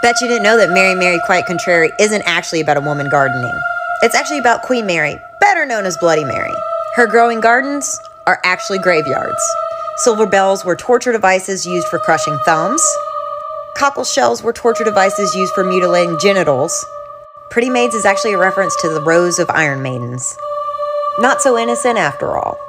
Bet you didn't know that Mary Mary Quite Contrary isn't actually about a woman gardening. It's actually about Queen Mary, better known as Bloody Mary. Her growing gardens are actually graveyards. Silver bells were torture devices used for crushing thumbs. Cockle shells were torture devices used for mutilating genitals. Pretty Maids is actually a reference to the rows of Iron Maidens. Not so innocent after all.